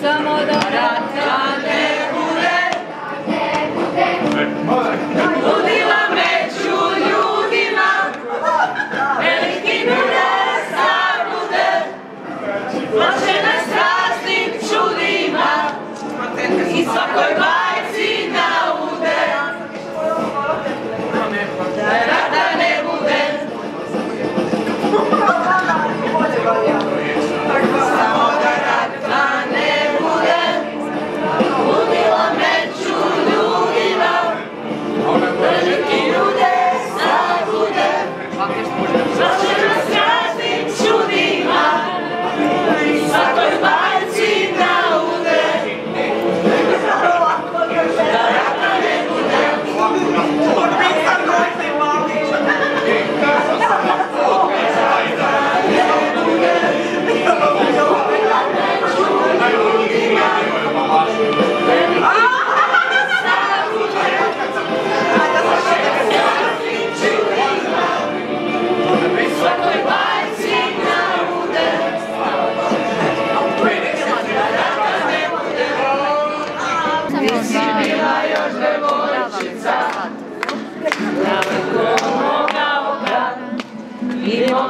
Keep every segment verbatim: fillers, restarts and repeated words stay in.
samo da rata ne bude. Ludila među ljudima, veliki budesta bude. Plače nas raznim čudima i svakoj bajci naude. Da rata ne bude. Samo da rata ne bude. Ludila među ljudima, veliki budesta bude. Plače nas raznim čudima i svakoj bajci naude. Da rata ne bude. Nisi bila još devojčica, daleko moga oka i mog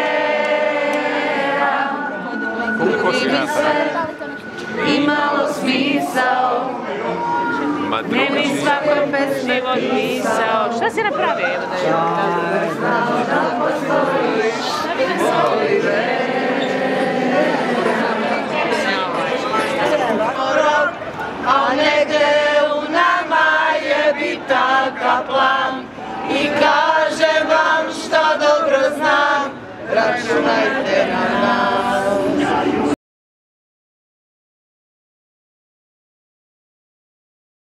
gleda. I mi sve imalo smisao, ne bi svakoj pesmi pisao. Šta si napravio? Ja znao da postojiš, voli me. A negde u nama je bitaka plan i kažem vam šta dobro znam, računajte na nas.